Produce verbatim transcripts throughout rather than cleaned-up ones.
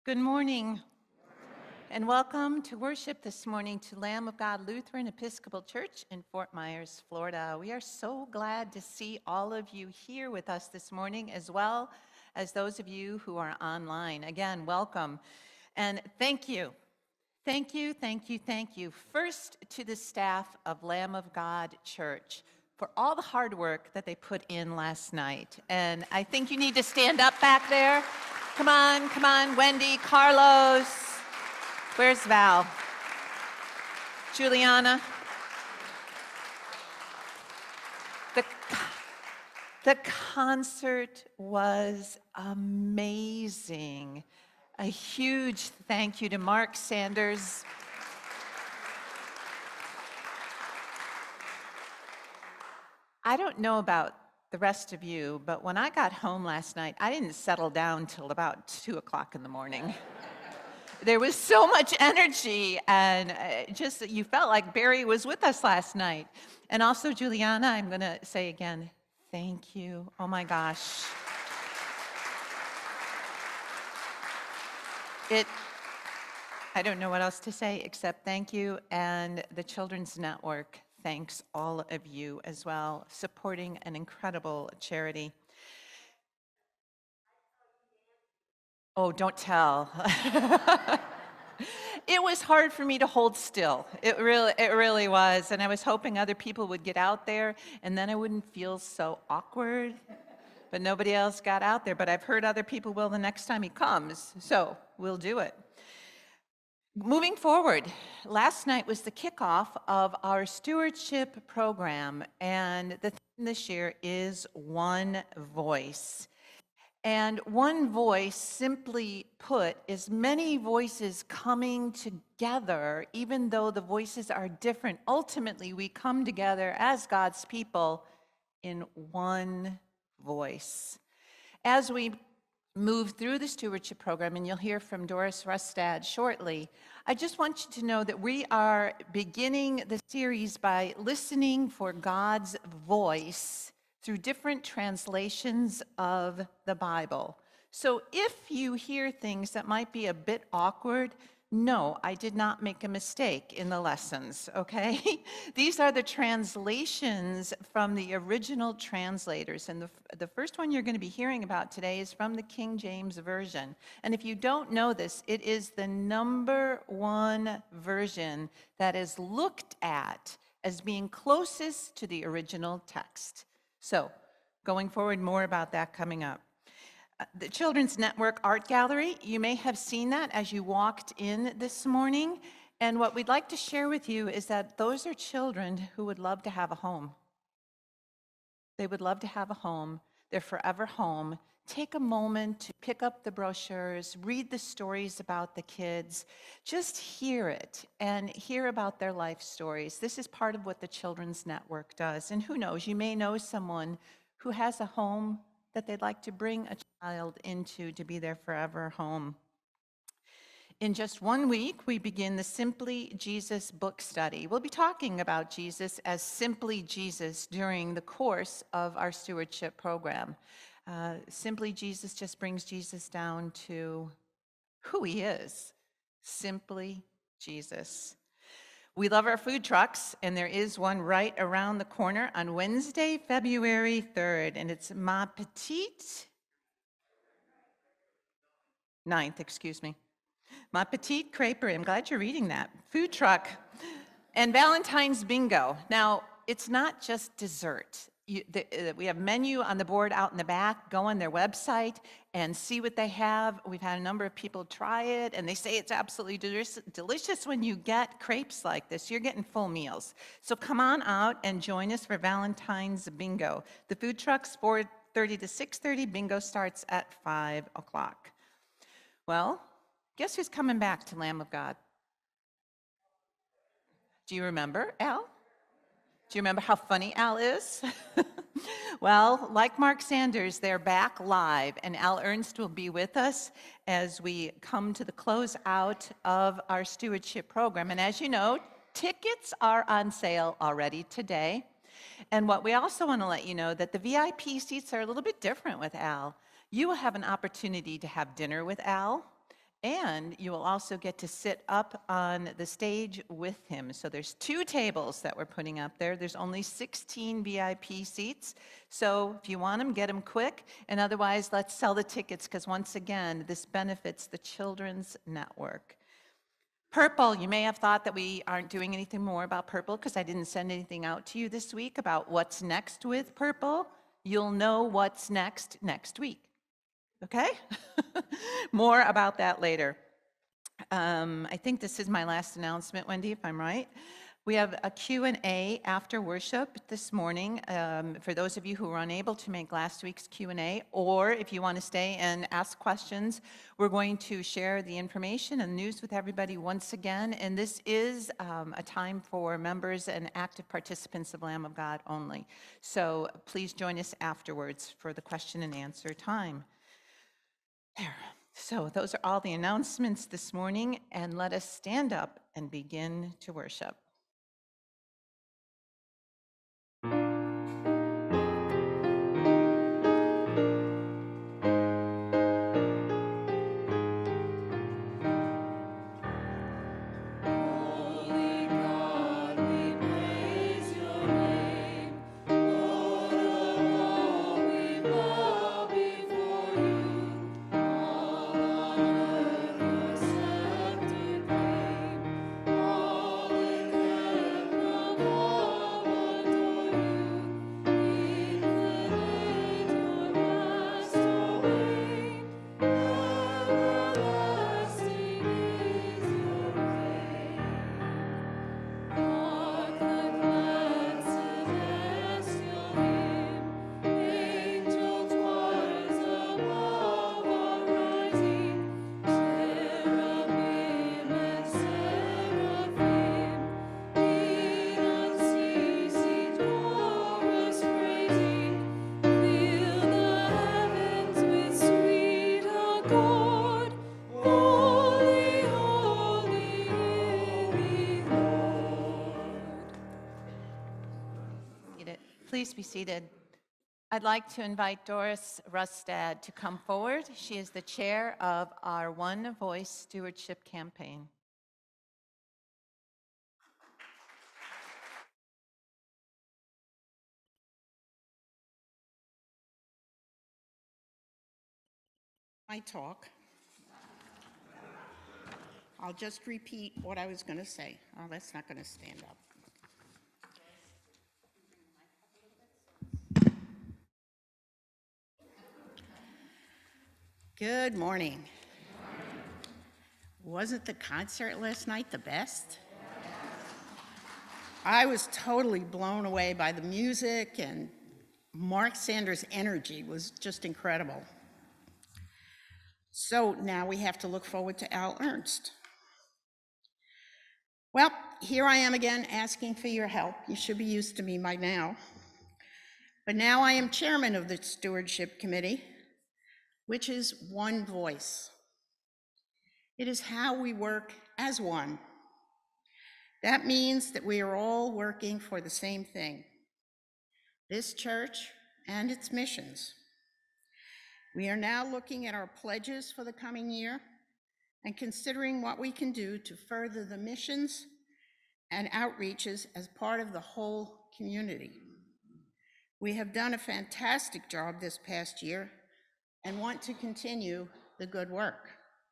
Good morning, and welcome to worship this morning to Lamb of God Lutheran Episcopal Church in Fort Myers, Florida. We are so glad to see all of you here with us this morning, as well as those of you who are online. Again, welcome, and thank you. Thank you, thank you, thank you. First, to the staff of Lamb of God Church for all the hard work that they put in last night. And I think you need to stand up back there. Come on, come on, Wendy, Carlos. Where's Val? Juliana? The, the concert was amazing. A huge thank you to Mark Sanders. I don't know about the rest of you, but when I got home last night, I didn't settle down till about two o'clock in the morning. There was so much energy, and uh, just you felt like Barry was with us last night. And also, Juliana, I'm going to say again, thank you. Oh my gosh. It, I don't know what else to say except thank you, and the Children's Network thanks all of you as well, supporting an incredible charity. Oh, don't tell. It was hard for me to hold still. It really, it really was. And I was hoping other people would get out there, and then I wouldn't feel so awkward. But nobody else got out there. But I've heard other people will the next time he comes. So we'll do it. Moving forward, last night was the kickoff of our stewardship program, and the theme this year is One Voice. And one voice, simply put, is many voices coming together, even though the voices are different. Ultimately, we come together as God's people in one voice. As we move through the stewardship program, and you'll hear from Doris Rustad shortly, I just want you to know that we are beginning the series by listening for God's voice through different translations of the Bible. So if you hear things that might be a bit awkward, no, I did not make a mistake in the lessons, okay? These are the translations from the original translators. And the, the first one you're going to be hearing about today is from the King James Version. And if you don't know this, it is the number one version that is looked at as being closest to the original text. So, going forward, more about that coming up. Uh, the Children's Network Art Gallery, you may have seen that as you walked in this morning. And what we'd like to share with you is that those are children who would love to have a home. They would love to have a home, their forever home. Take a moment to pick up the brochures, read the stories about the kids, just hear it and hear about their life stories. This is part of what the Children's Network does. And who knows, you may know someone who has a home that they'd like to bring a child into to be their forever home. In just one week, we begin the Simply Jesus book study. We'll be talking about Jesus as Simply Jesus during the course of our stewardship program. Uh, Simply Jesus just brings Jesus down to who he is. Simply Jesus. We love our food trucks, and there is one right around the corner on Wednesday, February third, and it's Ma Petite, ninth, excuse me. Ma Petite Creperie, I'm glad you're reading that. Food truck, and Valentine's Bingo. Now, it's not just dessert. You, the, uh, we have menu on the board out in the back. Go on their website and see what they have. We've had a number of people try it, and they say it's absolutely delicious, delicious when you get crepes like this. You're getting full meals. So come on out and join us for Valentine's Bingo. The food truck's four thirty to six thirty. Bingo starts at five o'clock. Well, guess who's coming back to Lamb of God? Do you remember, Al? Do you remember how funny Al is? Well, like Mark Sanders, they're back live, and Al Ernst will be with us as we come to the close out of our stewardship program. And as you know, tickets are on sale already today. And what we also want to let you know that the V I P seats are a little bit different with Al. You will have an opportunity to have dinner with Al, And you will also get to sit up on the stage with him. So there's two tables that we're putting up there. There's only sixteen V I P seats. So if you want them, get them quick. And otherwise, let's sell the tickets, because once again, this benefits the Children's Network. Purple, you may have thought that we aren't doing anything more about Purple because I didn't send anything out to you this week about what's next with Purple. You'll know what's next next week. Okay? More about that later. Um, I think this is my last announcement, Wendy, if I'm right. We have a Q and A after worship this morning. Um, for those of you who were unable to make last week's Q and A, or if you want to stay and ask questions, we're going to share the information and news with everybody once again. And this is um, a time for members and active participants of Lamb of God only. So please join us afterwards for the question and answer time. There. So those are all the announcements this morning, and let us stand up and begin to worship. Please be seated. I'd like to invite Doris Rustad to come forward. She is the chair of our One Voice Stewardship Campaign. My talk. I'll just repeat what I was going to say. Oh, that's not going to stand up. Good morning. Wasn't the concert last night the best? I was totally blown away by the music, and Mark Sanders' energy was just incredible. So now we have to look forward to Al Ernst. Well, here I am again asking for your help. You should be used to me by now. But now I am chairman of the Stewardship Committee, which is one voice. It is how we work as one. That means that we are all working for the same thing, this church and its missions. We are now looking at our pledges for the coming year and considering what we can do to further the missions and outreaches as part of the whole community. We have done a fantastic job this past year and want to continue the good work.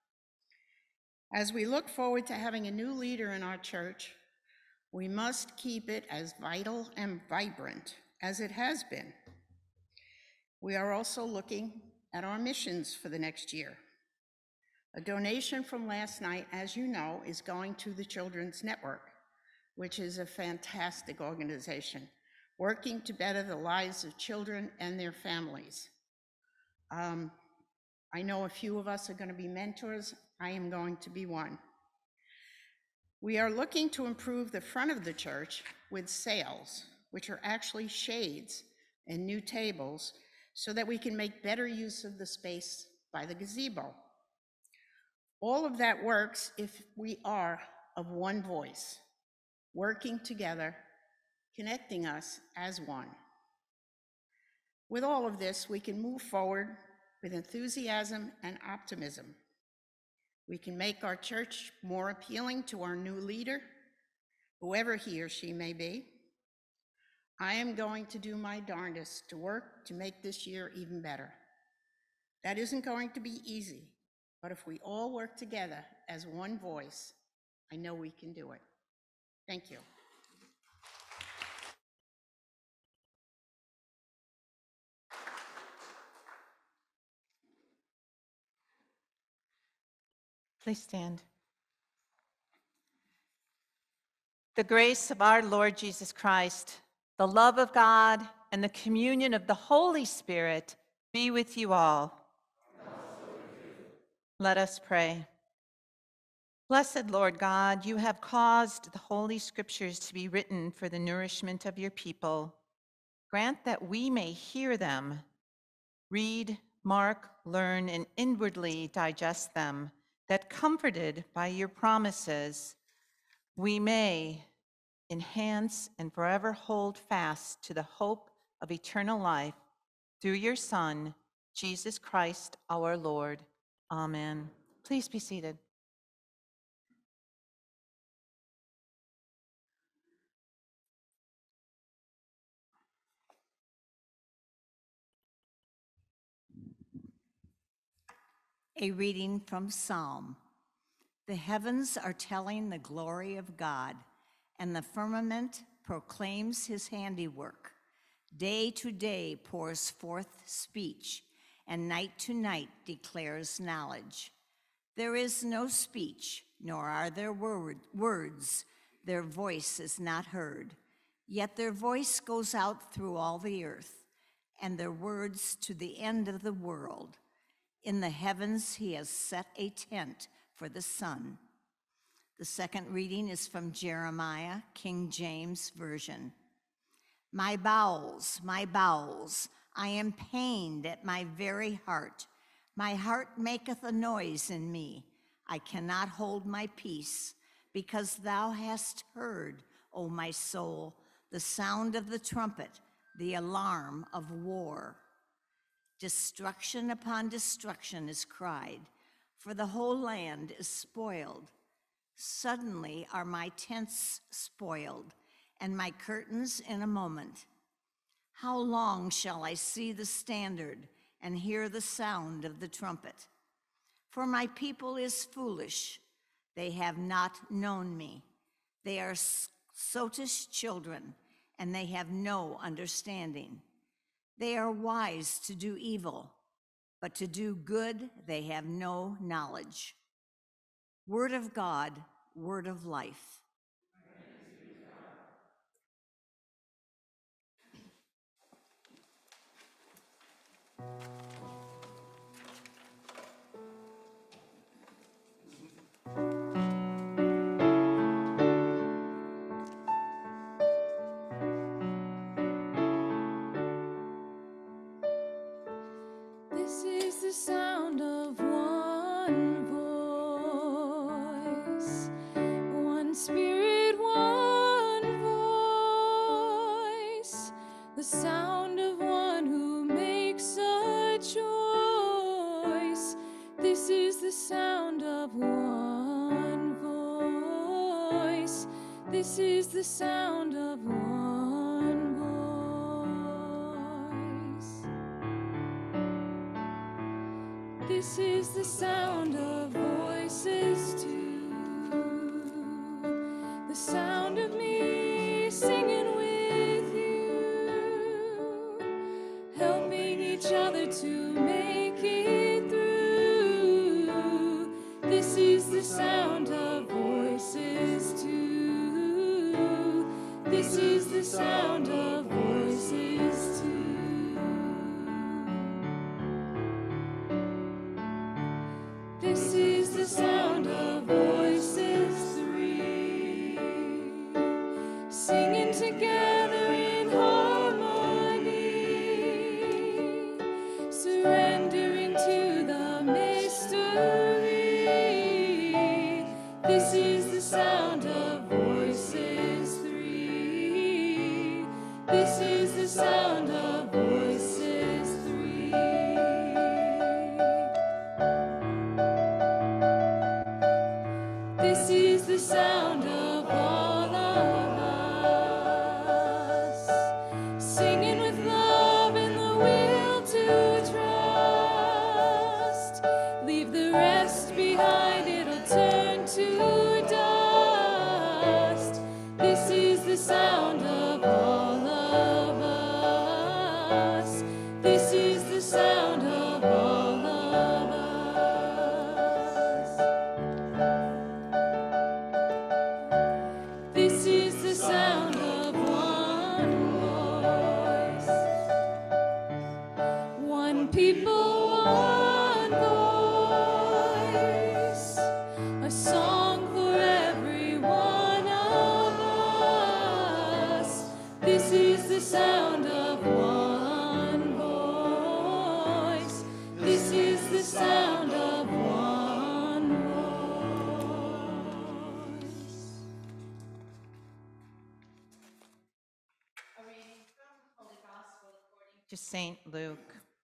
As we look forward to having a new leader in our church, we must keep it as vital and vibrant as it has been. We are also looking at our missions for the next year. A donation from last night, as you know, is going to the Children's Network, which is a fantastic organization, working to better the lives of children and their families. Um, I know a few of us are going to be mentors. I am going to be one. We are looking to improve the front of the church with sails, which are actually shades and new tables, so that we can make better use of the space by the gazebo. All of that works if we are of one voice, working together, connecting us as one. With all of this, we can move forward with enthusiasm and optimism. We can make our church more appealing to our new leader, whoever he or she may be. I am going to do my darndest to work to make this year even better. That isn't going to be easy, but if we all work together as one voice, I know we can do it. Thank you. Please stand. The grace of our Lord Jesus Christ, the love of God, and the communion of the Holy Spirit be with you all. Let us pray. Blessed Lord God, you have caused the Holy Scriptures to be written for the nourishment of your people. Grant that we may hear them, read, mark, learn, and inwardly digest them, that comforted by your promises, we may enhance and forever hold fast to the hope of eternal life through your Son, Jesus Christ our Lord. Amen. Please be seated. A reading from Psalm. The heavens are telling the glory of God, and the firmament proclaims his handiwork. Day to day pours forth speech, and night to night declares knowledge. There is no speech, nor are there word, words. Their voice is not heard. Yet their voice goes out through all the earth, and their words to the end of the world. In the heavens he has set a tent for the sun. The second reading is from Jeremiah, King James Version. My bowels, my bowels, I am pained at my very heart. My heart maketh a noise in me. I cannot hold my peace, because thou hast heard, O my soul, the sound of the trumpet, the alarm of war. Destruction upon destruction is cried, for the whole land is spoiled. Suddenly are my tents spoiled, and my curtains in a moment. How long shall I see the standard and hear the sound of the trumpet? For my people is foolish. They have not known me. They are sottish children, and they have no understanding. They are wise to do evil, but to do good they have no knowledge. Word of God, word of life. This is the sound of one voice, one spirit, one voice, the sound of one who makes a choice. This is the sound of one voice. This is the sound of one voice. This is the sound of voices too, the sound of me singing with you, helping each other to make it through. This is the sound of voices too. This is the sound of voices too. This is the sound of voices three, singing together in harmony, surrendering to the mystery. This is the sound of voices three. This is the sound of voices three. This is the sound of all of us, singing with love and the will to trust. Leave the rest behind, it'll turn to dust. This is the sound of all of us. This is the sound of all of us. This is the sound of one voice, one people, one voice, a song for every one of us. This is the sound of one voice. This is the sound of one voice. To Saint Luke.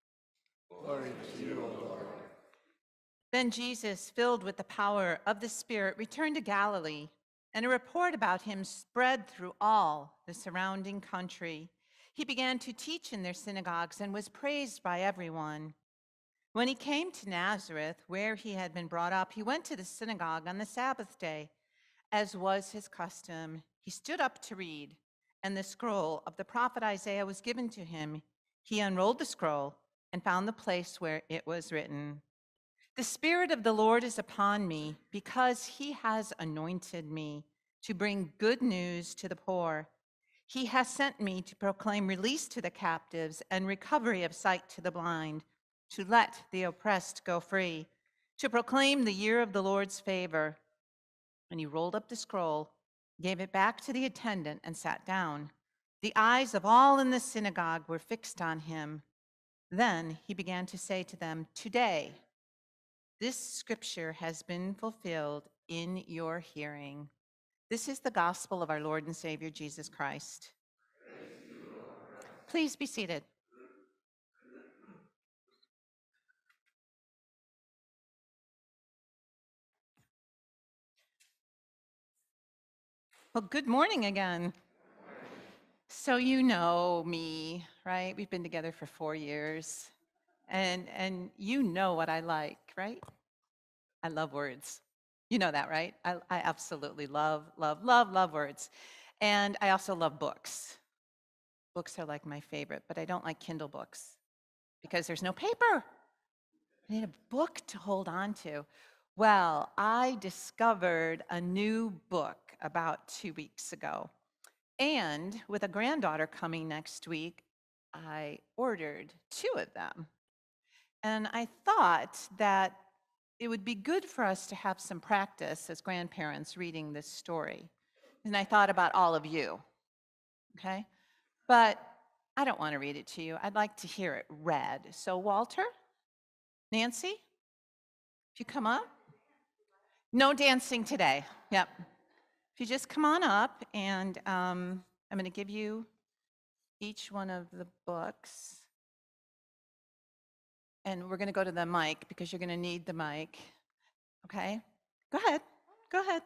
Then Jesus, filled with the power of the Spirit, returned to Galilee, and a report about him spread through all the surrounding country. He began to teach in their synagogues and was praised by everyone. When he came to Nazareth, where he had been brought up, he went to the synagogue on the Sabbath day. As was his custom, he stood up to read, and the scroll of the prophet Isaiah was given to him. He unrolled the scroll and found the place where it was written, "The Spirit of the Lord is upon me, because he has anointed me to bring good news to the poor. He has sent me to proclaim release to the captives and recovery of sight to the blind, to let the oppressed go free, to proclaim the year of the Lord's favor." And he rolled up the scroll, gave it back to the attendant, and sat down. The eyes of all in the synagogue were fixed on him. Then he began to say to them, "Today, this scripture has been fulfilled in your hearing." This is the gospel of our Lord and Savior, Jesus Christ. Please be seated. Well, good morning again. So you know me, right? We've been together for four years. And and you know what I like, right? I love words. You know that, right? I, I absolutely love, love, love, love words. And I also love books. Books are like my favorite, but I don't like Kindle books because there's no paper. I need a book to hold on to. Well, I discovered a new book about two weeks ago. And with a granddaughter coming next week, I ordered two of them. And I thought that it would be good for us to have some practice as grandparents reading this story. And I thought about all of you, okay? But I don't want to read it to you. I'd like to hear it read. So Walter, Nancy, if you come up. No dancing today, yep. If you just come on up, and um, I'm going to give you each one of the books. And we're going to go to the mic because you're going to need the mic. Okay? Go ahead. Go ahead.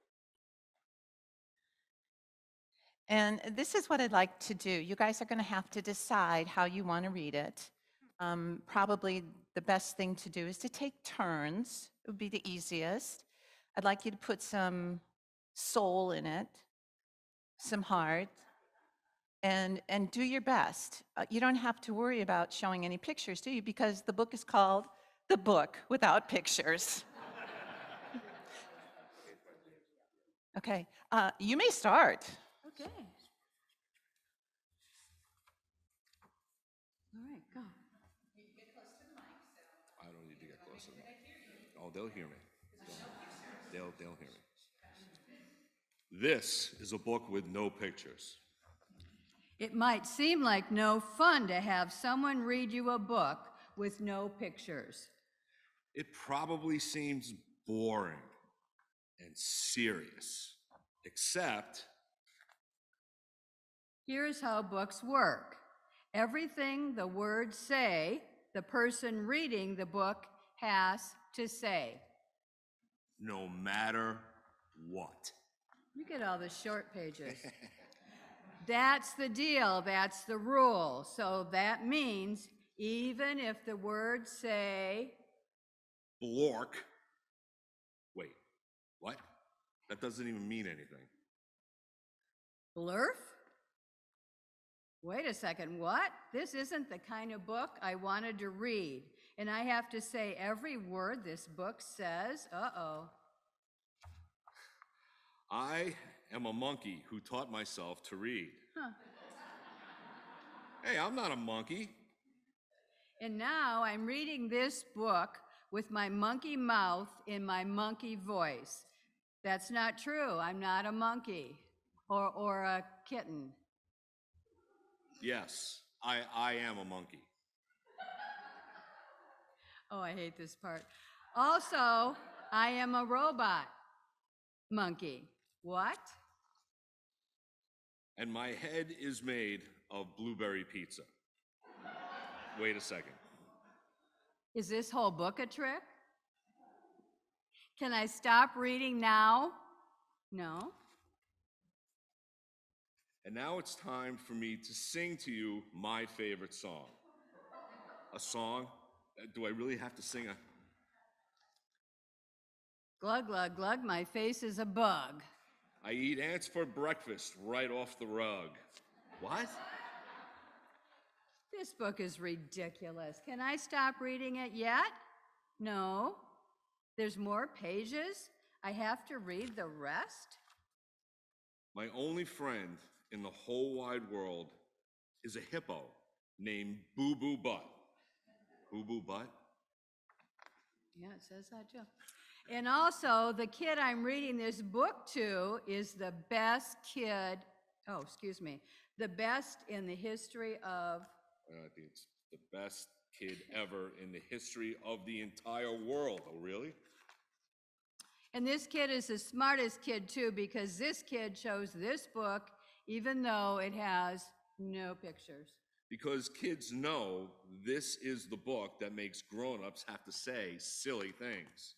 And this is what I'd like to do. You guys are going to have to decide how you want to read it. Um, probably the best thing to do is to take turns. It would be the easiest. I'd like you to put some soul in it, some heart, and and do your best. Uh, you don't have to worry about showing any pictures, do you? Because the book is called The Book Without Pictures. Okay, uh, you may start. Okay. All right, go. I don't need to get closer. Oh, they'll hear me. They'll, they'll hear me. This is a book with no pictures. It might seem like no fun to have someone read you a book with no pictures. It probably seems boring and serious, except Here's how books work. Everything the words say, the person reading the book has to say. no matter What? You get all the short pages. That's the deal, that's the rule. So that means even if the words say, Blork. Wait, what? That doesn't even mean anything. blurf? Wait a second, what? This isn't the kind of book I wanted to read. And I have to say every word this book says, uh-oh. I am a monkey who taught myself to read. Huh. Hey, I'm not a monkey. And now I'm reading this book with my monkey mouth in my monkey voice. That's not true. I'm not a monkey or, or a kitten. Yes, I, I am a monkey. Oh, I hate this part. Also, I am a robot monkey. What? And my head is made of blueberry pizza. Wait a second. Is this whole book a trick? Can I stop reading now? No. And now it's time for me to sing to you my favorite song. A song? Uh, Do I really have to sing a... Glug, glug, glug, my face is a bug. I eat ants for breakfast right off the rug. What? This book is ridiculous. Can I stop reading it yet? No. There's more pages? I have to read the rest? My only friend in the whole wide world is a hippo named Boo Boo Butt. Boo Boo Butt? Yeah, it says that too. And also, the kid I'm reading this book to is the best kid, oh, excuse me, the best in the history of, Uh, I think it's the best kid ever in the history of the entire world. Oh, really? and this kid is the smartest kid too, because this kid chose this book even though it has no pictures. Because kids know this is the book that makes grown-ups have to say silly things.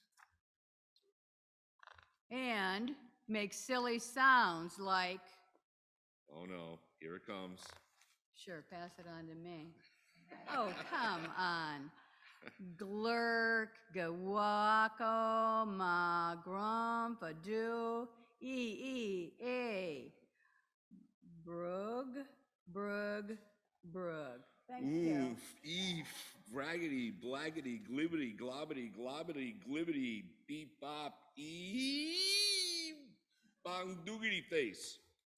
And makes silly sounds like, Oh no, here it comes. sure, pass it on to me. Oh, come on. Glurk, gawako, ma, grump, ado, e, e, a. Brug, brug, brug. Thanks, Carol. Oof, eef, raggedy, blaggedy, glibbity, globbity, globbity, glibbity, beep, bop, ee, bong, doogity face.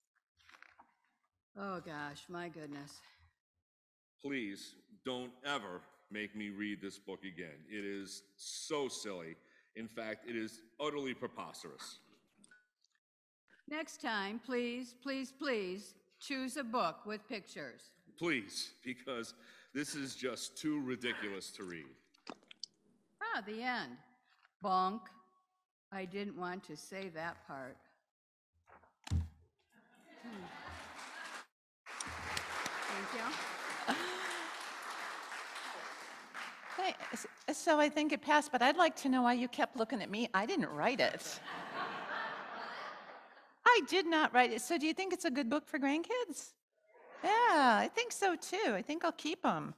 Oh, gosh, my goodness. Please don't ever make me read this book again. It is so silly. In fact, it is utterly preposterous. Next time, please, please, please choose a book with pictures. Please, because this is just too ridiculous to read. Ah, the end. Bonk. I didn't want to say that part. Hmm. Thank you. Hey, s- So I think it passed, but I'd like to know why you kept looking at me. I didn't write it. I did not write it. So do you think it's a good book for grandkids? Yeah, I think so too. I think I'll keep them.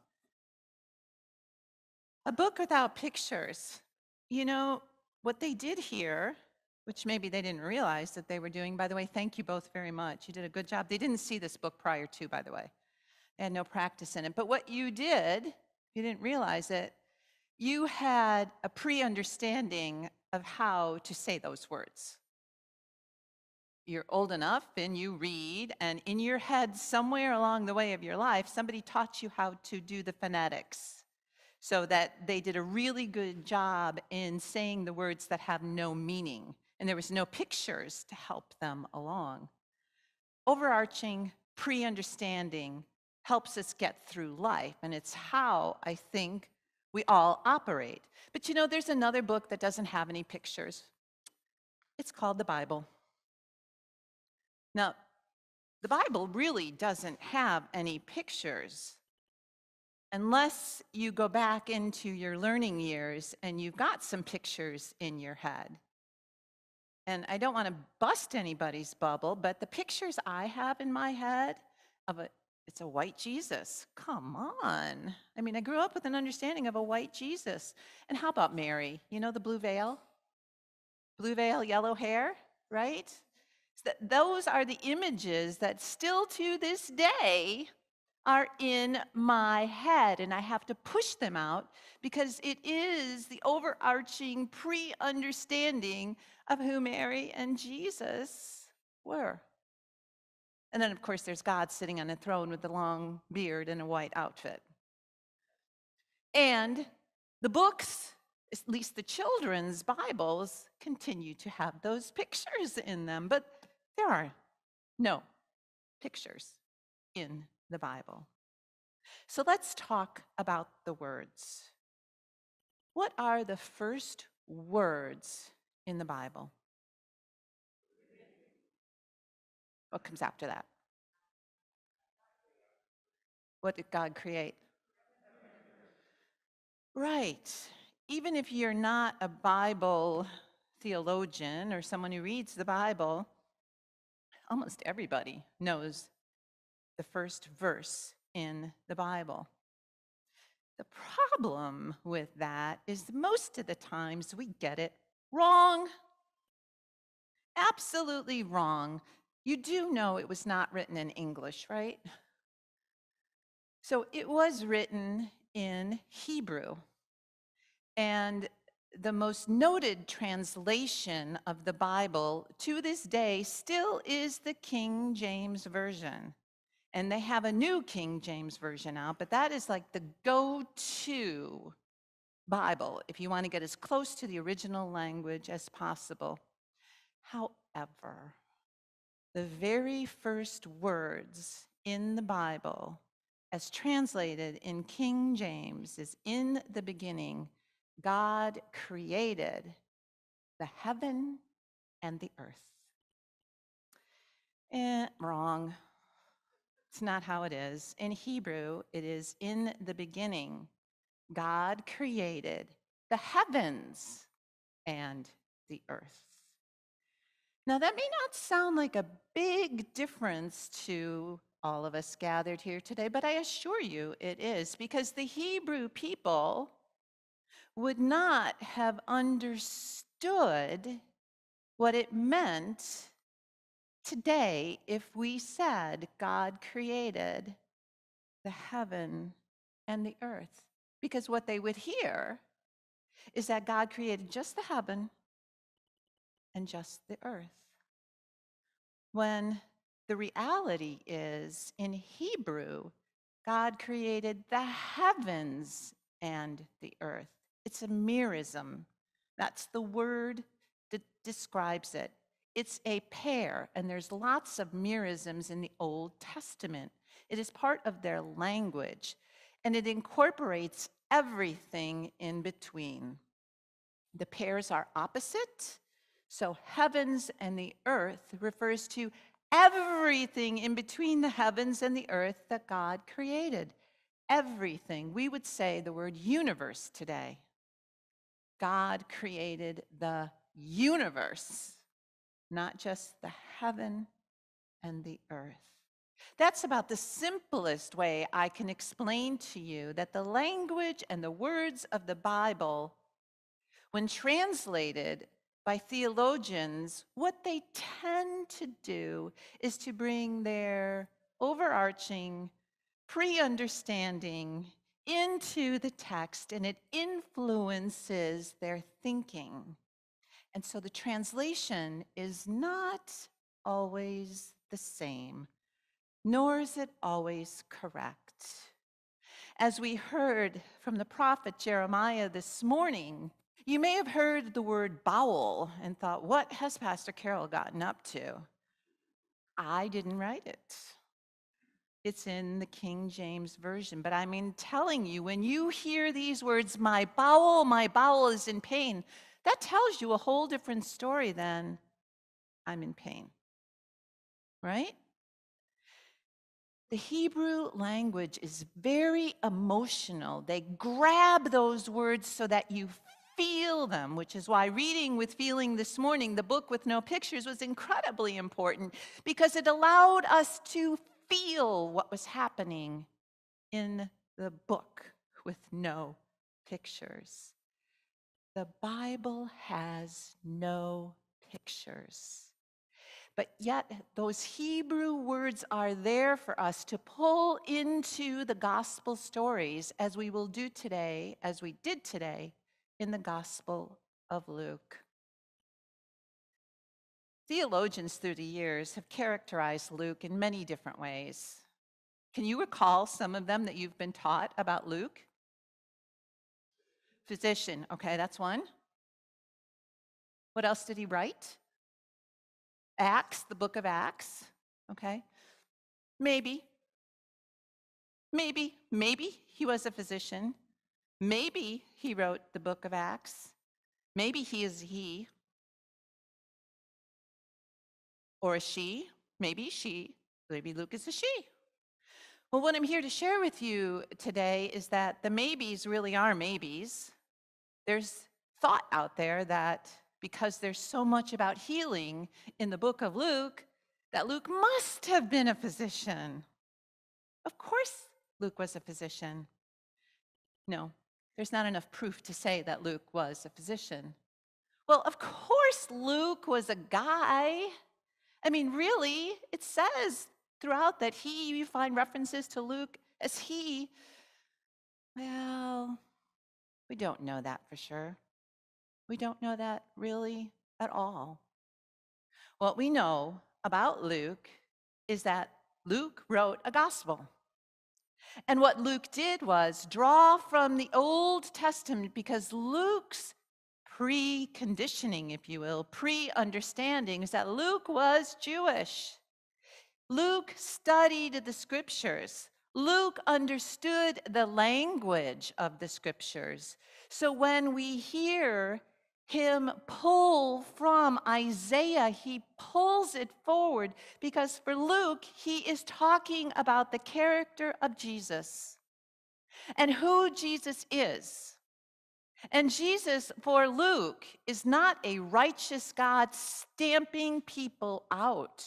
A book without pictures. You know, what they did here, which maybe they didn't realize that they were doing, by the way, thank you both very much. You did a good job. They didn't see this book prior to, by the way. They had no practice in it. But what you did, you didn't realize it, you had a pre-understanding of how to say those words. You're old enough and you read, and in your head, somewhere along the way of your life, somebody taught you how to do the phonetics so that they did a really good job in saying the words that have no meaning, and there was no pictures to help them along. Overarching pre-understanding helps us get through life, and it's how I think we all operate. But you know, there's another book that doesn't have any pictures. It's called the Bible. Now, the Bible really doesn't have any pictures unless you go back into your learning years and you've got some pictures in your head. and I don't want to bust anybody's bubble, but the pictures I have in my head of a, it's a white Jesus. Come on. I mean, I grew up with an understanding of a white Jesus. And how about Mary? You know the blue veil? Blue veil, yellow hair, right? So that- those are the images that still to this day are in my head, and I have to push them out because it is the overarching pre-understanding of who Mary and Jesus were. And then, of course, there's God sitting on a throne with a long beard and a white outfit. And the books, at least the children's Bibles, continue to have those pictures in them, but there are no pictures in the Bible. So let's talk about the words. What are the first words in the Bible? What comes after that? What did God create? Right. Even if you're not a Bible theologian or someone who reads the Bible, almost everybody knows the first verse in the Bible. The problem with that is most of the times we get it wrong. Absolutely wrong. You do know it was not written in English, right? So it was written in Hebrew. And the most noted translation of the Bible to this day still is the King James Version. And they have a new King James Version out, but that is like the go-to Bible if you want to get as close to the original language as possible. However, the very first words in the Bible, as translated in King James, is in the beginning, God created the heaven and the earth. Eh, wrong. It's not how it is. In Hebrew, it is in the beginning. God created the heavens and the earth. Now, that may not sound like a big difference to all of us gathered here today, but I assure you it is, because the Hebrew people would not have understood what it meant today if we said God created the heaven and the earth. Because what they would hear is that God created just the heaven and just the earth. When the reality is, in Hebrew, God created the heavens and the earth. It's a merism. That's the word that describes it. It's a pair, and there's lots of merisms in the Old Testament. It is part of their language, and it incorporates everything in between. The pairs are opposite, so heavens and the earth refers to everything in between the heavens and the earth that God created. Everything. We would say the word universe today. God created the universe, not just the heaven and the earth. That's about the simplest way I can explain to you that the language and the words of the Bible, when translated by theologians, what they tend to do is to bring their overarching pre-understanding into the text, and it influences their thinking. And so the translation is not always the same, nor is it always correct. As we heard from the prophet Jeremiah this morning, you may have heard the word bowel and thought, what has Pastor Carol gotten up to? I didn't write it. It's in the King James Version. But I mean, telling you, when you hear these words, my bowel, my bowel is in pain, that tells you a whole different story than I'm in pain, right? The Hebrew language is very emotional. They grab those words so that you feel them, which is why reading with feeling this morning, the book with no pictures, was incredibly important because it allowed us to feel what was happening in the book with no pictures. The Bible has no pictures. But yet, those Hebrew words are there for us to pull into the gospel stories, as we will do today, as we did today, in the Gospel of Luke. Theologians through the years have characterized Luke in many different ways. Can you recall some of them that you've been taught about Luke? Physician, okay, that's one. What else did he write? Acts, the book of Acts, okay? Maybe. Maybe, maybe he was a physician. Maybe he wrote the book of Acts. Maybe he is he. Or a she. Maybe she. Maybe Luke is a she. Well, what I'm here to share with you today is that the maybes really are maybes. There's thought out there that because there's so much about healing in the book of Luke, that Luke must have been a physician. Of course, Luke was a physician. No, there's not enough proof to say that Luke was a physician. Well, of course, Luke was a guy. I mean, really, it says throughout that he, you find references to Luke as he. Well, we don't know that for sure. We don't know that really at all. What we know about Luke is that Luke wrote a gospel. And what Luke did was draw from the Old Testament, because Luke's preconditioning, if you will, pre-understanding is that Luke was Jewish. Luke studied the scriptures. Luke understood the language of the scriptures. So when we hear him pull from Isaiah, he pulls it forward because for Luke, he is talking about the character of Jesus and who Jesus is. And Jesus, for Luke, is not a righteous God stamping people out.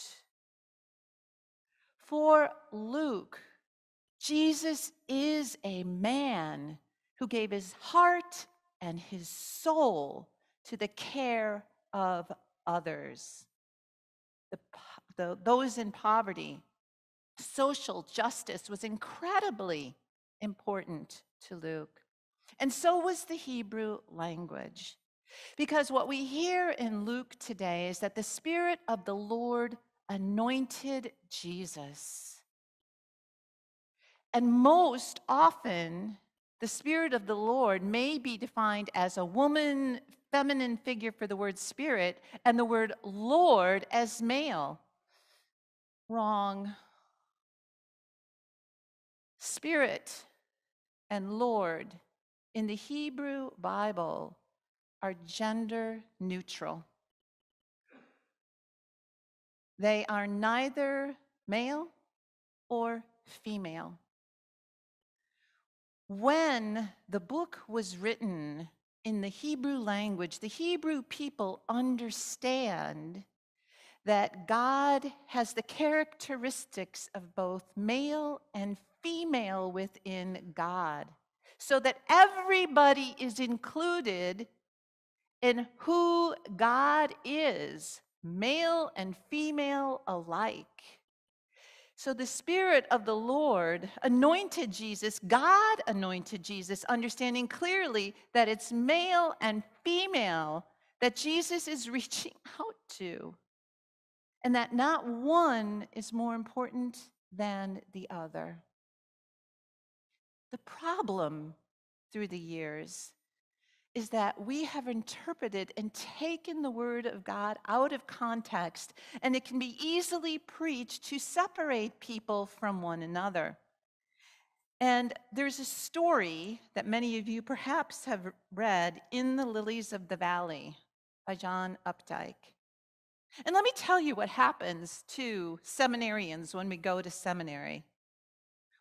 For Luke, Jesus is a man who gave his heart and his soul to the care of others, the, the, those in poverty. Social justice was incredibly important to Luke. And so was the Hebrew language. Because what we hear in Luke today is that the Spirit of the Lord anointed Jesus. And most often, the Spirit of the Lord may be defined as a woman, feminine figure for the word spirit, and the word Lord as male. Wrong. Spirit and Lord in the Hebrew Bible are gender neutral. They are neither male or female. When the book was written in the Hebrew language, the Hebrew people understand that God has the characteristics of both male and female within God, so that everybody is included in who God is, male and female alike. So the Spirit of the Lord anointed Jesus, God anointed Jesus, understanding clearly that it's male and female that Jesus is reaching out to, and that not one is more important than the other. The problem through the years is that we have interpreted and taken the Word of God out of context, and it can be easily preached to separate people from one another. And there's a story that many of you perhaps have read, In the Lilies of the Valley by John Updike. And let me tell you what happens to seminarians when we go to seminary.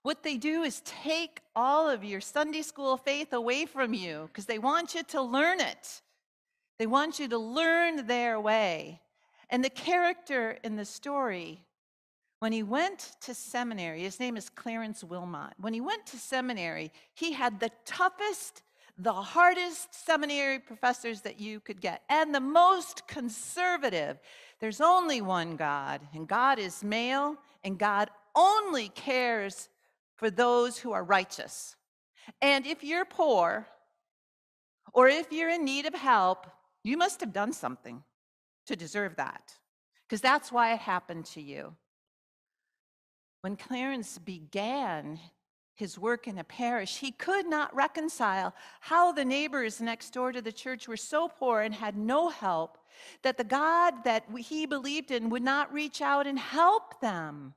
What they do is take all of your Sunday school faith away from you because they want you to learn it. They want you to learn their way. And the character in the story, when he went to seminary, his name is Clarence Wilmot. When he went to seminary, he had the toughest, the hardest seminary professors that you could get, and the most conservative. There's only one God, and God is male, and God only cares for those who are righteous. And if you're poor, or if you're in need of help, you must have done something to deserve that, because that's why it happened to you. When Clarence began his work in a parish, he could not reconcile how the neighbors next door to the church were so poor and had no help that the God that he believed in would not reach out and help them.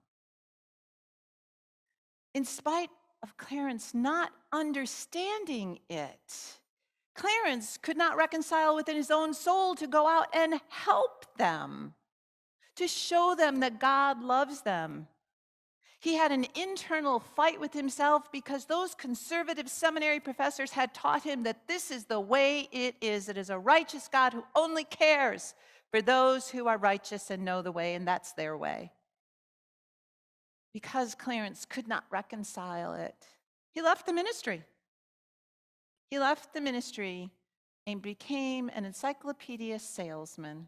In spite of Clarence not understanding it, Clarence could not reconcile within his own soul to go out and help them, to show them that God loves them. He had an internal fight with himself because those conservative seminary professors had taught him that this is the way it is. It is a righteous God who only cares for those who are righteous and know the way, and that's their way. Because Clarence could not reconcile it, he left the ministry. He left the ministry and became an encyclopedia salesman,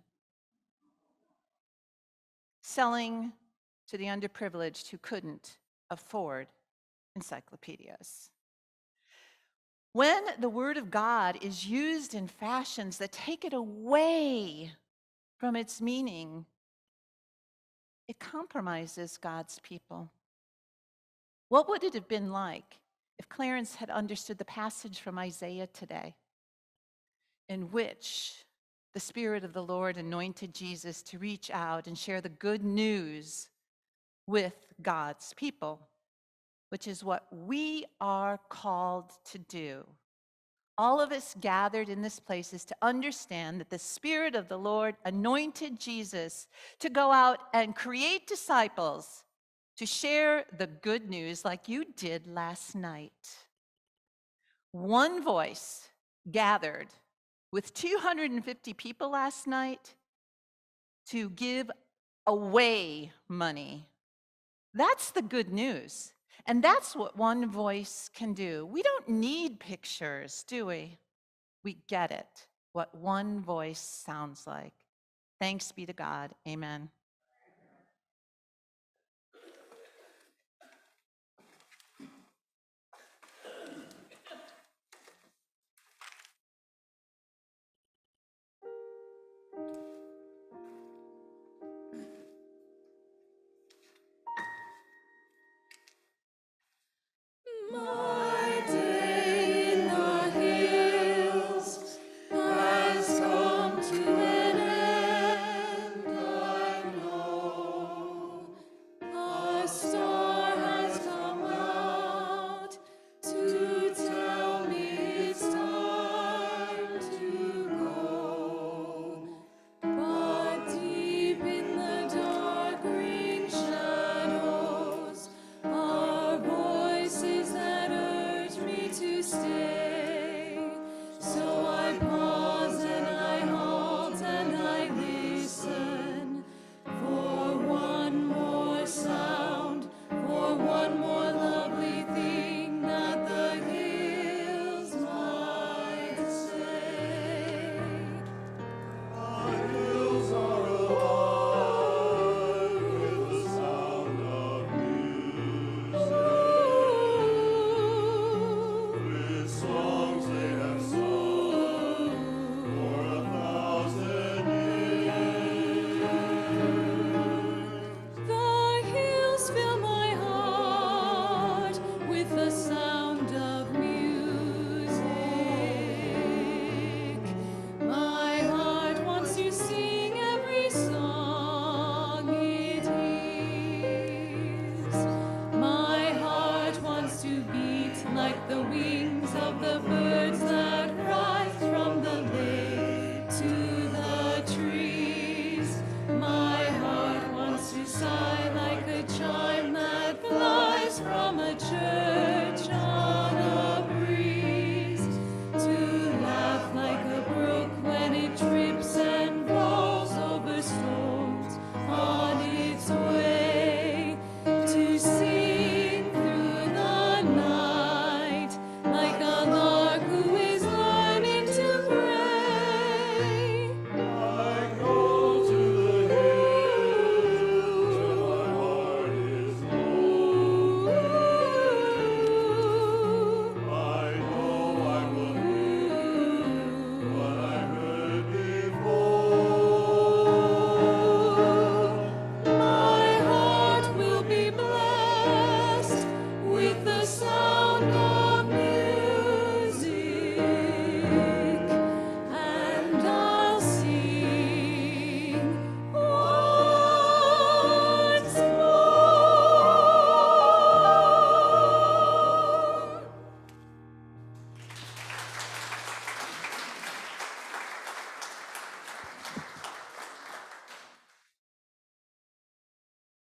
selling to the underprivileged who couldn't afford encyclopedias. When the Word of God is used in fashions that take it away from its meaning, it compromises God's people. What would it have been like if Clarence had understood the passage from Isaiah today, in which the Spirit of the Lord anointed Jesus to reach out and share the good news with God's people, which is what we are called to do. All of us gathered in this place is to understand that the Spirit of the Lord anointed Jesus to go out and create disciples, to share the good news like you did last night. One voice gathered with two hundred fifty people last night to give away money. That's the good news. And that's what one voice can do. We don't need pictures, do we? We get it, what one voice sounds like. Thanks be to God. Amen. My day in the hills has come to an end. I'm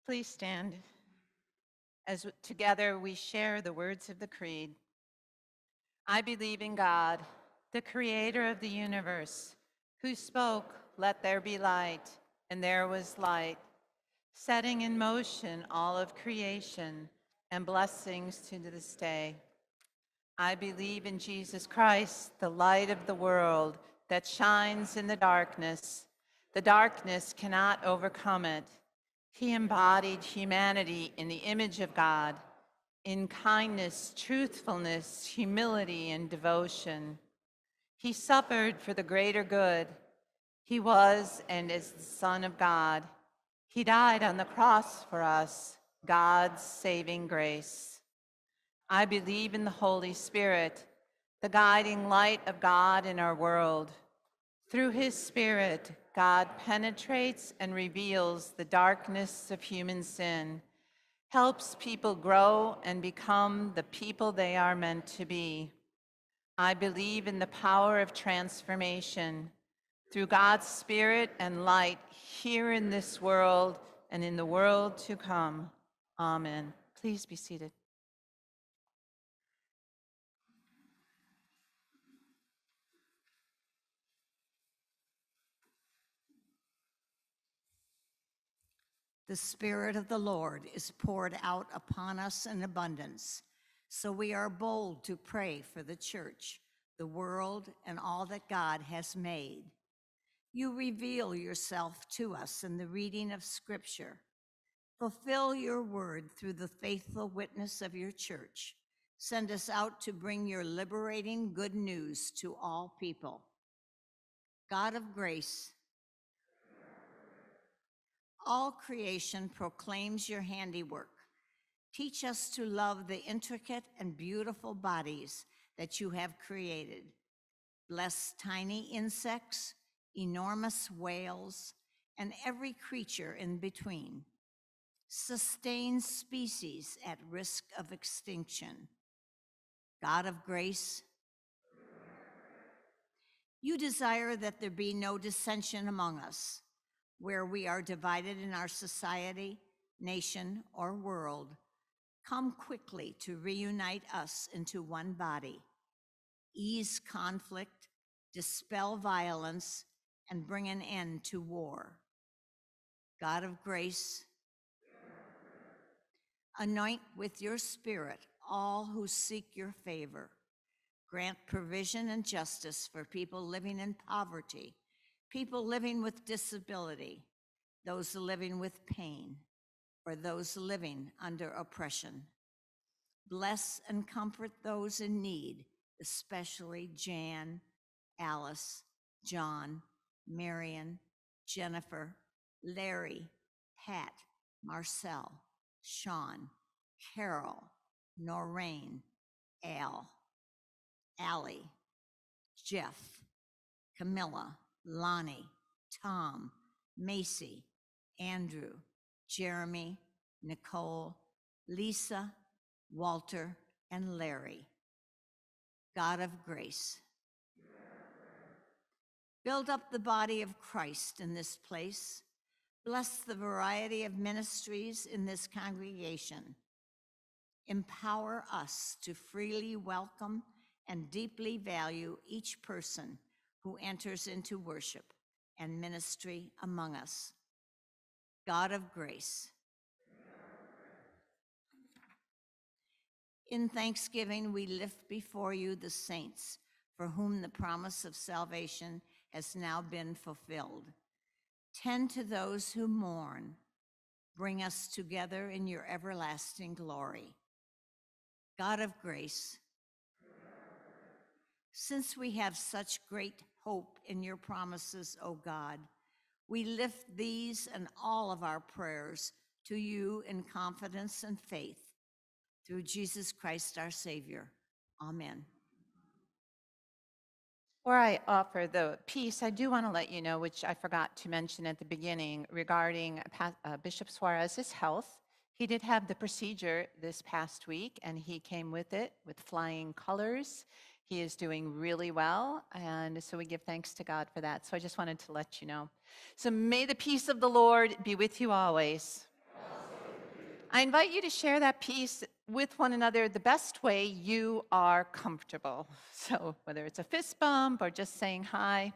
Please stand as together we share the words of the Creed. I believe in God, the creator of the universe, who spoke, "Let there be light," and there was light, setting in motion all of creation and blessings to this day. I believe in Jesus Christ, the light of the world that shines in the darkness. The darkness cannot overcome it. He embodied humanity in the image of God, in kindness, truthfulness, humility, and devotion. He suffered for the greater good. He was and is the Son of God. He died on the cross for us, God's saving grace. I believe in the Holy Spirit, the guiding light of God in our world. Through his Spirit, God penetrates and reveals the darkness of human sin, helps people grow and become the people they are meant to be. I believe in the power of transformation through God's Spirit and light here in this world and in the world to come. Amen. Please be seated. The Spirit of the Lord is poured out upon us in abundance, so we are bold to pray for the church, the world, and all that God has made. You reveal yourself to us in the reading of Scripture. Fulfill your word through the faithful witness of your church. Send us out to bring your liberating good news to all people. God of grace, all creation proclaims your handiwork. Teach us to love the intricate and beautiful bodies that you have created. Bless tiny insects, enormous whales, and every creature in between. Sustain species at risk of extinction. God of grace, you desire that there be no dissension among us. Where we are divided in our society, nation, or world, come quickly to reunite us into one body, ease conflict, dispel violence, and bring an end to war. God of grace, anoint with your Spirit all who seek your favor. Grant provision and justice for people living in poverty, people living with disability, those living with pain, or those living under oppression. Bless and comfort those in need, especially Jan, Alice, John, Marion, Jennifer, Larry, Pat, Marcel, Sean, Carol, Noreen, Al, Allie, Jeff, Camilla, Lonnie, Tom, Macy, Andrew, Jeremy, Nicole, Lisa, Walter, and Larry. God of grace, build up the body of Christ in this place. Bless the variety of ministries in this congregation. Empower us to freely welcome and deeply value each person who enters into worship and ministry among us. God of grace, in thanksgiving, we lift before you the saints for whom the promise of salvation has now been fulfilled. Tend to those who mourn. Bring us together in your everlasting glory. God of grace, since we have such great hope in your promises, O God, we lift these and all of our prayers to you in confidence and faith. Through Jesus Christ, our Savior. Amen. Before I offer the peace, I do want to let you know, which I forgot to mention at the beginning, regarding uh, Bishop Suarez's health. He did have the procedure this past week, and he came with it with flying colors. He is doing really well, and so we give thanks to God for that. So I just wanted to let you know. So may the peace of the Lord be with you always. I invite you to share that peace with one another the best way you are comfortable. So whether it's a fist bump or just saying hi.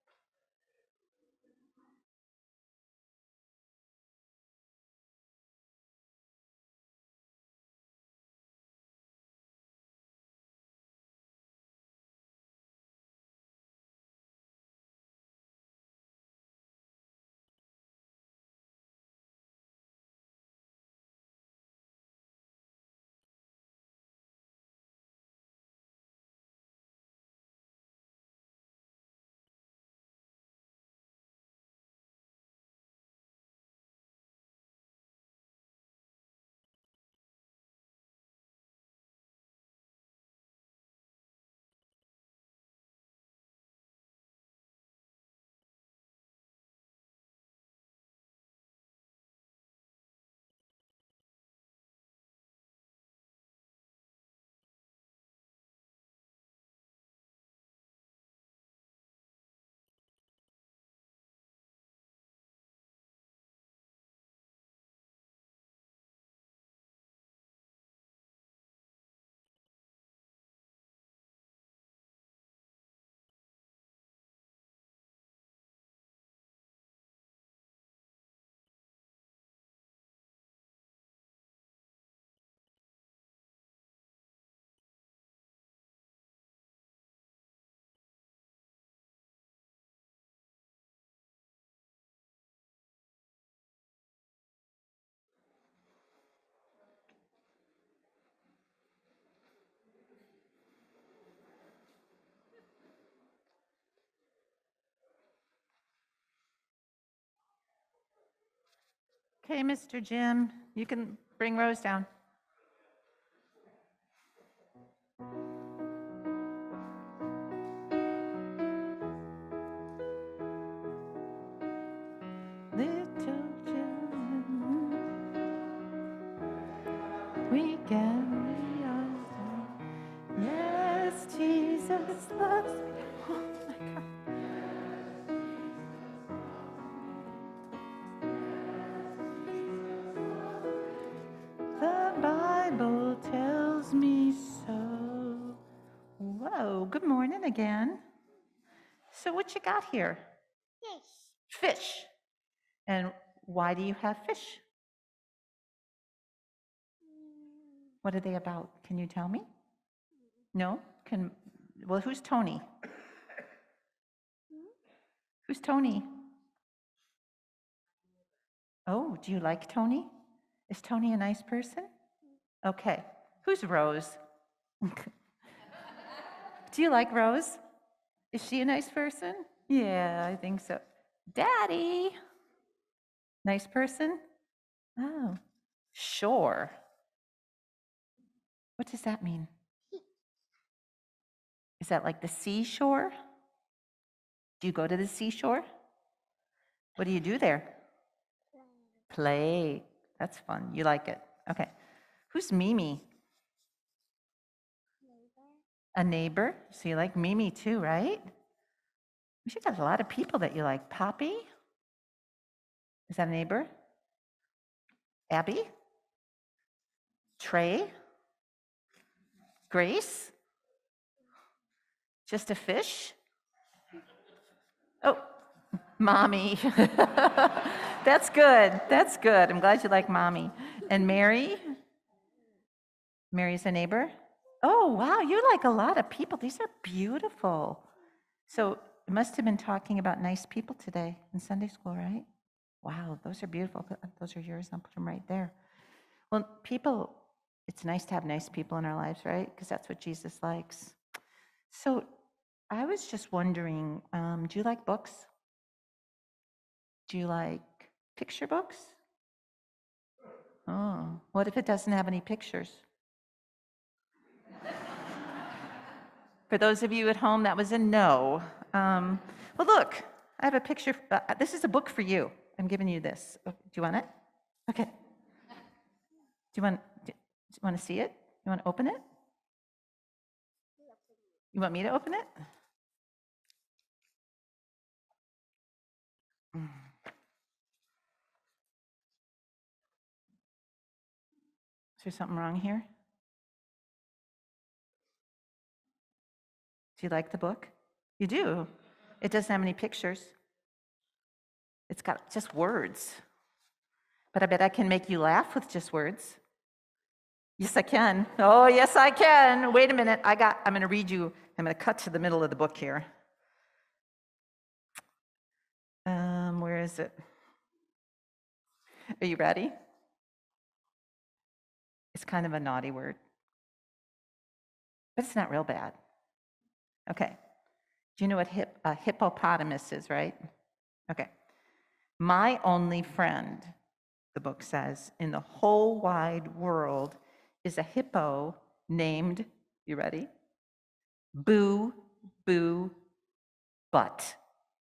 Okay, Mister Jim, you can bring Rose down. Little children, we carry on. Yes, Jesus loves me. Oh my God. The Bible tells me so. Whoa, good morning again. So what you got here? Fish. Fish. And why do you have fish? What are they about? Can you tell me? No? Can well, who's Tony? Who's Tony? Oh, do you like Tony? Is Tony a nice person? Okay. Who's Rose? Do you like Rose? Is she a nice person? Yeah, I think so. Daddy. Nice person? Oh, sure. What does that mean? Is that like the seashore? Do you go to the seashore? What do you do there? Play. That's fun. You like it. Okay. Who's Mimi? A neighbor. So you like Mimi too, right? We should have a lot of people that you like. Poppy? Is that a neighbor? Abby? Trey? Grace? Just a fish? Oh, Mommy. That's good. That's good. I'm glad you like Mommy. And Mary? Mary's a neighbor? Oh, wow. You like a lot of people. These are beautiful. So you must have been talking about nice people today in Sunday school, right? Wow, those are beautiful. Those are yours. I'll put them right there. Well, people, it's nice to have nice people in our lives, right? Because that's what Jesus likes. So I was just wondering, um, do you like books? Do you like picture books? Oh, what if it doesn't have any pictures? For those of you at home, that was a no. Um, well, look, I have a picture. Uh, this is a book for you. I'm giving you this. Do you want it? Okay. Do you want? Do you want to see it? You want to open it? You want me to open it? Is there something wrong here? Do you like the book? You do. It doesn't have any pictures. It's got just words. But I bet I can make you laugh with just words. Yes, I can. Oh, yes, I can. Wait a minute. I got, I'm going to read you, I'm going to cut to the middle of the book here. Um, where is it? Are you ready? It's kind of a naughty word, but it's not real bad. Okay. Do you know what hip, a hippopotamus is, right? Okay. My only friend, the book says, in the whole wide world is a hippo named, you ready? Boo, Boo, Butt.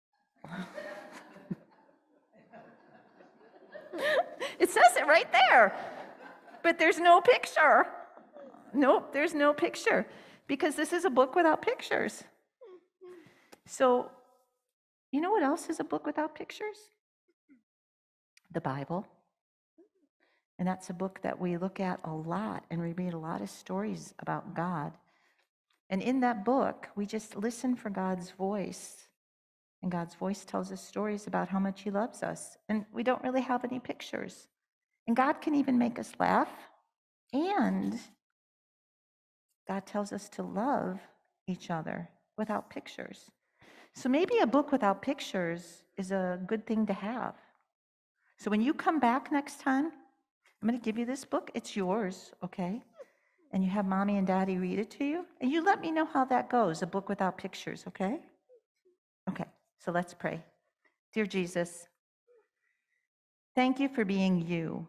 It says it right there, but there's no picture. Nope, there's no picture, because this is a book without pictures. So, you know what else is a book without pictures? The Bible. And that's a book that we look at a lot, and we read a lot of stories about God. And in that book, we just listen for God's voice. And God's voice tells us stories about how much he loves us. And we don't really have any pictures. And God can even make us laugh. And God tells us to love each other without pictures. So maybe a book without pictures is a good thing to have. So when you come back next time, I'm going to give you this book. It's yours, okay? And you have mommy and daddy read it to you. And you let me know how that goes, a book without pictures, okay? Okay, so let's pray. Dear Jesus, thank you for being you,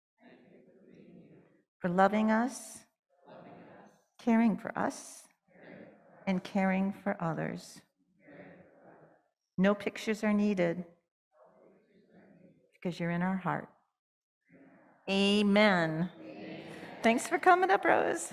for loving us, caring for us, and caring for others. No pictures are needed because you're in our heart. Amen. Amen. Thanks for coming up, Rose.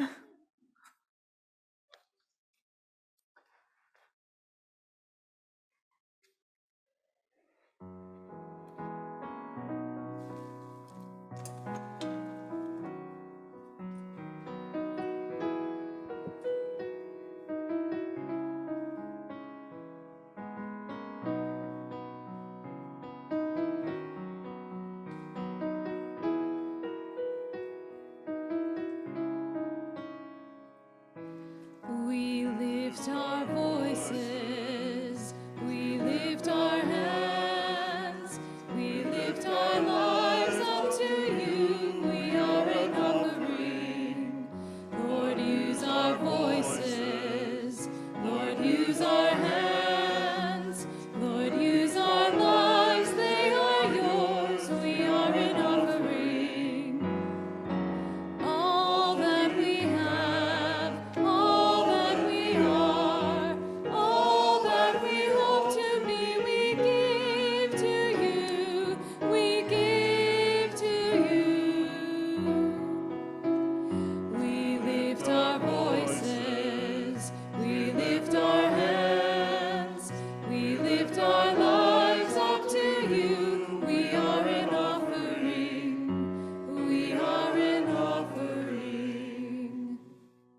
We lift our voices, we lift our hands, we lift our lives up to you. We are an offering. Lord, use our voices. Lord, use our hands. Lord, use our lives. They are yours. We are an offering. All that we have, all that we are, all that we hope to be, we give to you, we give to you. We lift our voices, we lift our hands, we lift our lives up to you. We are an offering, we are an offering.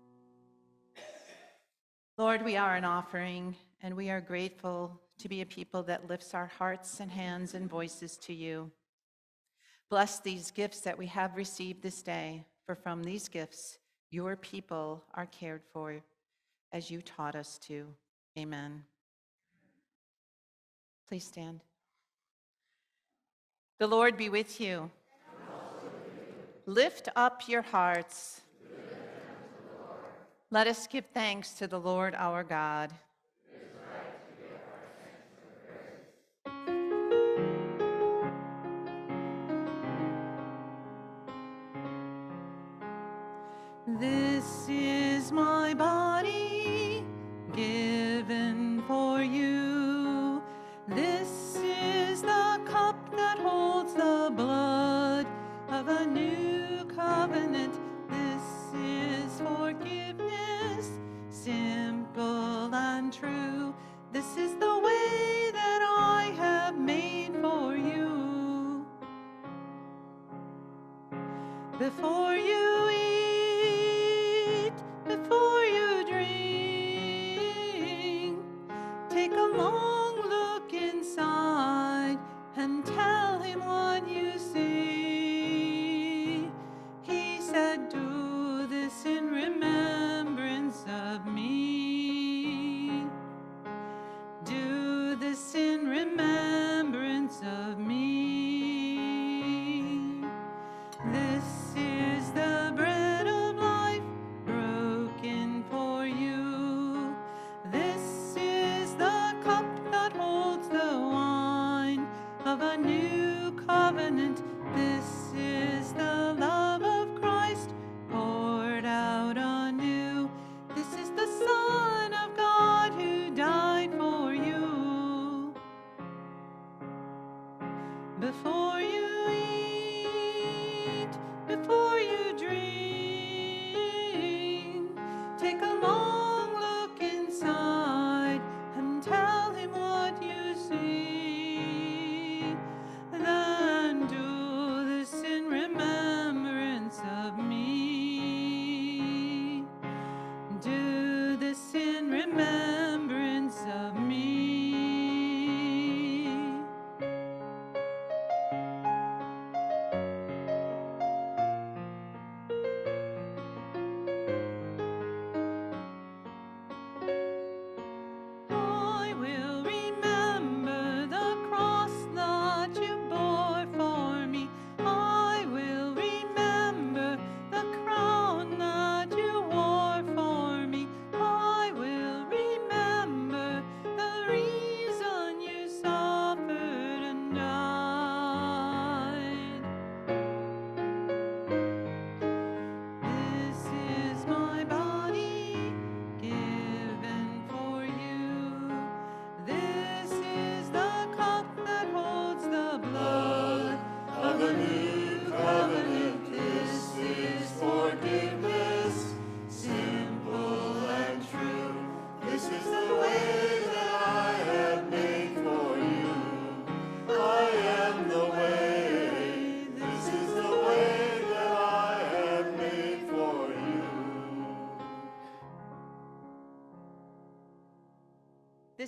Lord, we are an offering, and we are grateful to be a people that lifts our hearts and hands and voices to you. Bless these gifts that we have received this day, for from these gifts, your people are cared for as you taught us to. Amen. Please stand. The Lord be with you. Lift up your hearts. Let us give thanks to the Lord our God. This is my body given for you. This is the cup that holds the blood of a new covenant. This is forgiveness, simple and true. This is the way that I have made for you. Before you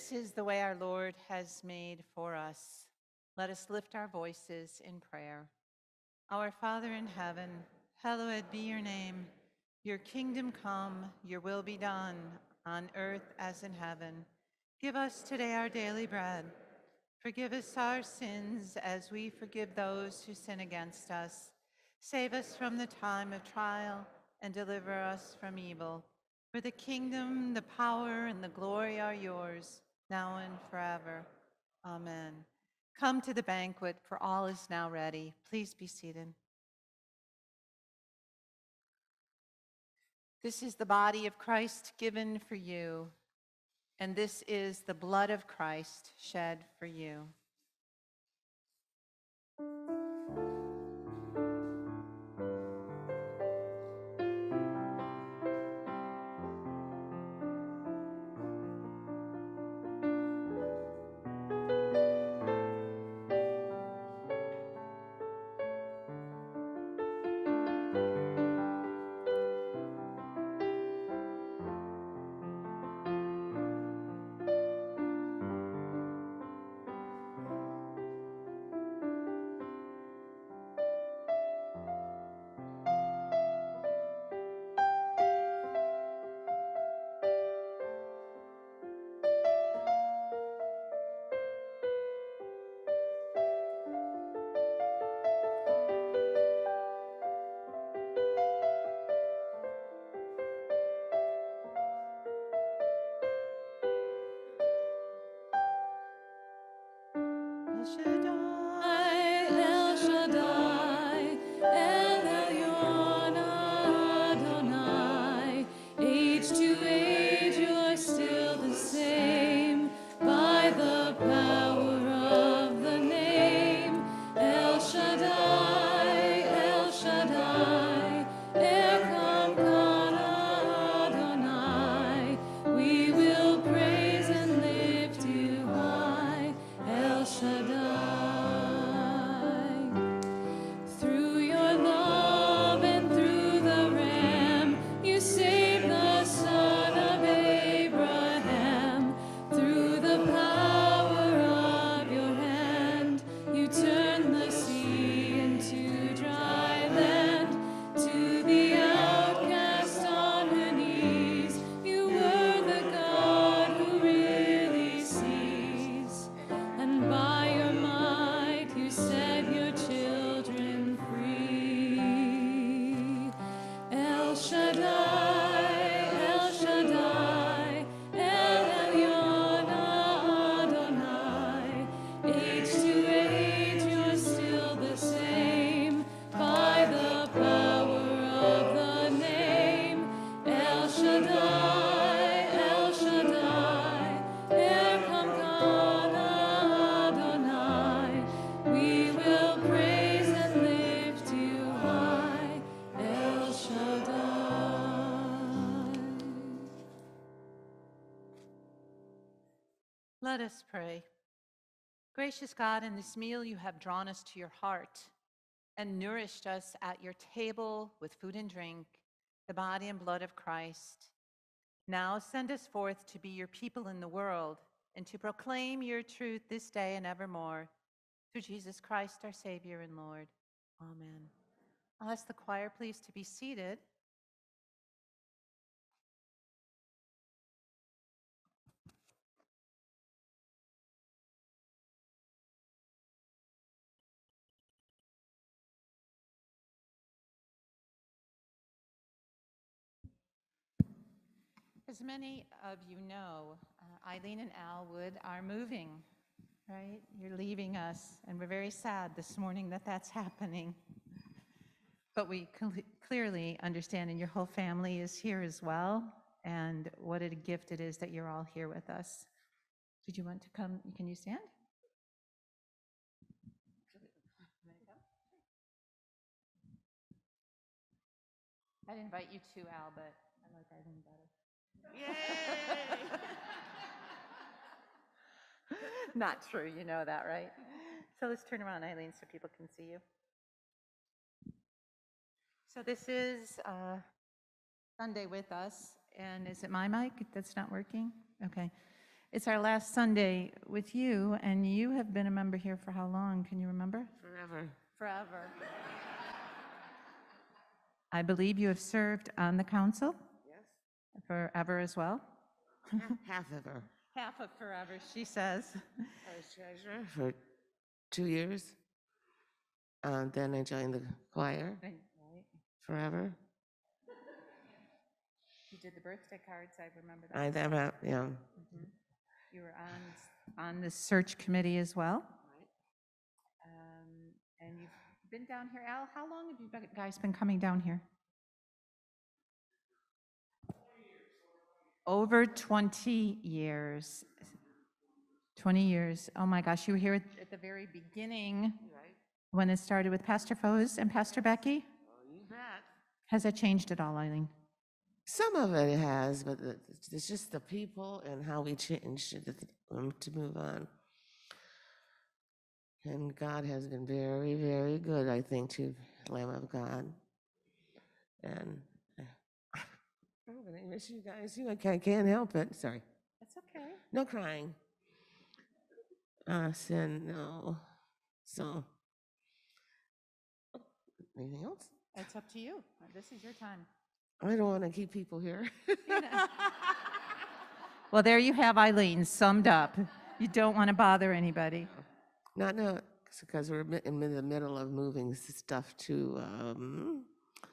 This is the way our Lord has made for us. Let us lift our voices in prayer. Our Father in heaven, hallowed be your name. Your kingdom come, your will be done, on earth as in heaven. Give us today our daily bread. Forgive us our sins as we forgive those who sin against us. Save us from the time of trial and deliver us from evil. For the kingdom, the power, and the glory are yours, now and forever. Amen. Come to the banquet, for all is now ready. Please be seated. This is the body of Christ given for you, and this is the blood of Christ shed for you. El Shaddai, El Shaddai, El Elyon Adonai. Age to age, you're still the same. By the power of the name, El Shaddai, El Shaddai, Elkamkana Adonai. We will praise and lift you high, El Shaddai. Through your love and through the Ram, you saved the son of Abraham. Through the power of your hand, you turned the sea into dry land. To the outcast on her knees, you were the God who really sees. And by your might, you set your children free. El Shaddai, El Shaddai, El Elyon Adonai. Age to age, you're still the same. By the power of the name, El Shaddai, El Shaddai, Elkamkana Adonai. We will praise and lift you high, El Shaddai. Let us pray. Gracious God, in this meal you have drawn us to your heart and nourished us at your table with food and drink, the body and blood of Christ. Now send us forth to be your people in the world and to proclaim your truth this day and evermore. Through Jesus Christ, our Savior and Lord. Amen. I'll ask the choir, please, to be seated. As many of you know, uh, Eileen and Al Wood are moving, right? You're leaving us, and we're very sad this morning that that's happening. But we cle- clearly understand, and your whole family is here as well, and what a gift it is that you're all here with us. Did you want to come? Can you stand? I'd invite you too, Al, but I like Eileen better. Not true, you know that, right? So let's turn around, Eileen, so people can see you. So this is uh, Sunday with us, and is it my mic that's not working? Okay. It's our last Sunday with you, and you have been a member here for how long? Can you remember? Forever. Forever. I believe you have served on the council Yes. forever as well. Half, half ever. Half of forever, she says. I was treasurer for two years. Uh, then I joined the choir forever. You did the birthday cards, I remember that. I never, yeah. You were on, on the search committee as well. Um, And you've been down here, Al, how long have you been- guys been coming down here? Over twenty years. twenty years. Oh my gosh, you were here at at the very beginning when it started with Pastor Foes and Pastor Becky? You bet. Has that changed at all, Eileen? Some of it has, but the- it's just the people and how we changed it um, to move on. And God has been very, very good, I think, to Lamb of God. And uh, I'm going to miss you guys. You know, I can't, can't help it. Sorry. That's okay. No crying. Uh, sin, no. So, anything else? It's up to you. This is your time. I don't want to keep people here. Well, there you have Eileen summed up. You don't want to bother anybody. Not now, because we're mi- in the middle of moving s- stuff to, um,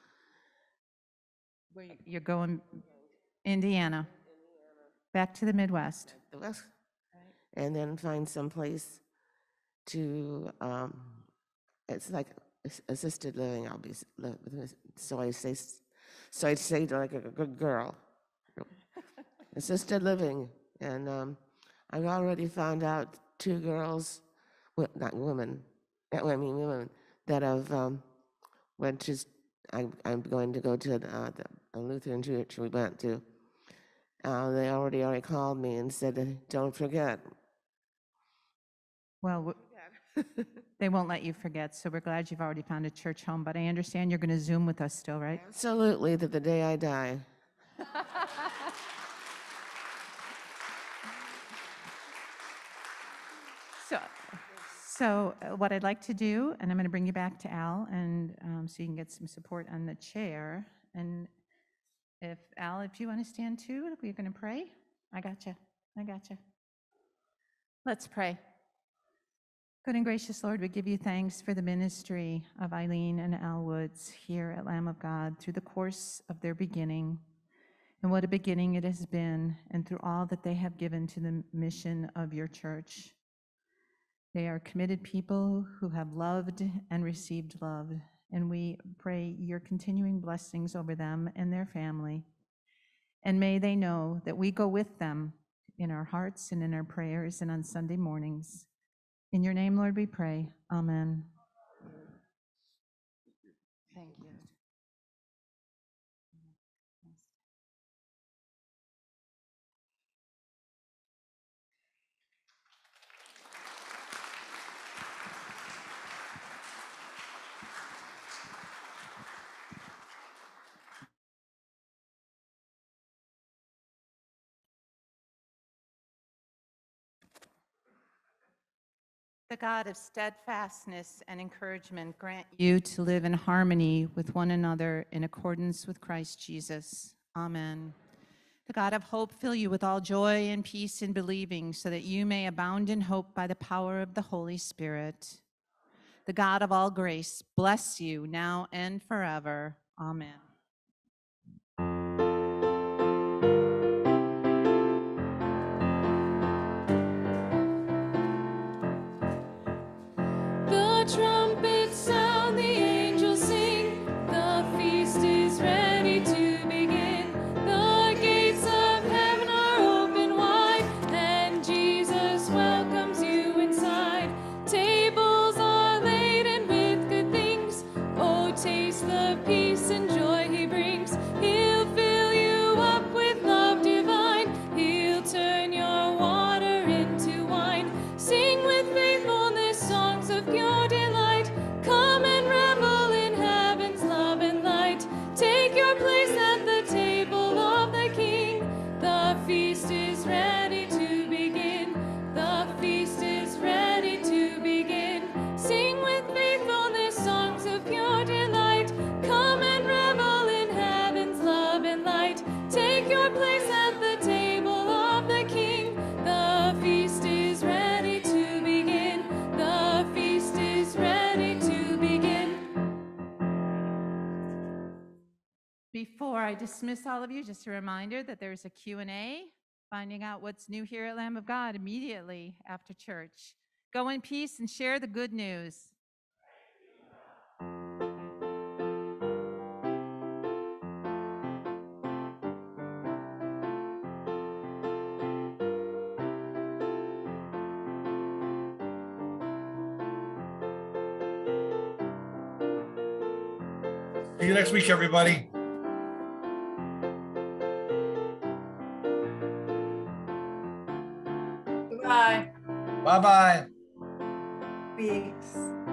You're going Indiana, back to the Midwest. the west, and then find some place to, um, it's like ass- assisted living, I'll be, s- li- with this- so I say, s- so I say to like a good girl. Assisted living, and um, I've already found out two girls, wo- not women, uh, I mean women, that have um, went to, s- I, I'm going to go to uh, the a Lutheran church we went to. Uh, they already already called me and said, uh, don't forget. Well, w- they won't let you forget, so we're glad you've already found a church home, but I understand you're going to Zoom with us still, right? Absolutely, that the day I die. So, so uh, what I'd like to do, and I'm going to bring you back to Al, and um, so you can get some support on the chair. And if, Al, if you want to stand too, we're going to pray. I got you. I got you. Let's pray. Good and gracious Lord, we give you thanks for the ministry of Eileen and Al Woods here at Lamb of God through the course of their beginning. And what a beginning it has been, and through all that they have given to the mission of your church. They are committed people who have loved and received love, and we pray your continuing blessings over them and their family. And may they know that we go with them in our hearts and in our prayers and on Sunday mornings. In your name, Lord, we pray. Amen. Thank you. The God of steadfastness and encouragement grant you to live in harmony with one another in accordance with Christ Jesus. Amen. The God of hope fill you with all joy and peace in believing, so that you may abound in hope by the power of the Holy Spirit. The God of all grace bless you now and forever. Amen. The trumpets sound, the angels sing, the feast is ready to begin. The gates of heaven are open wide, and Jesus welcomes you inside. Tables are laden with good things. Oh, taste the peace and joy he brings. He'll fill you up with love divine. He'll turn your water into wine. Sing with faithfulness songs of pure delight. Come and revel in heaven's love and light. Take your place at the table of the King. The feast is ready to begin. I dismiss all of you, just a reminder that there's a Q and A, finding out what's new here at Lamb of God immediately after church. Go in peace and share the good news. See you next week, everybody. Goodbye. Bye-bye. Weeks.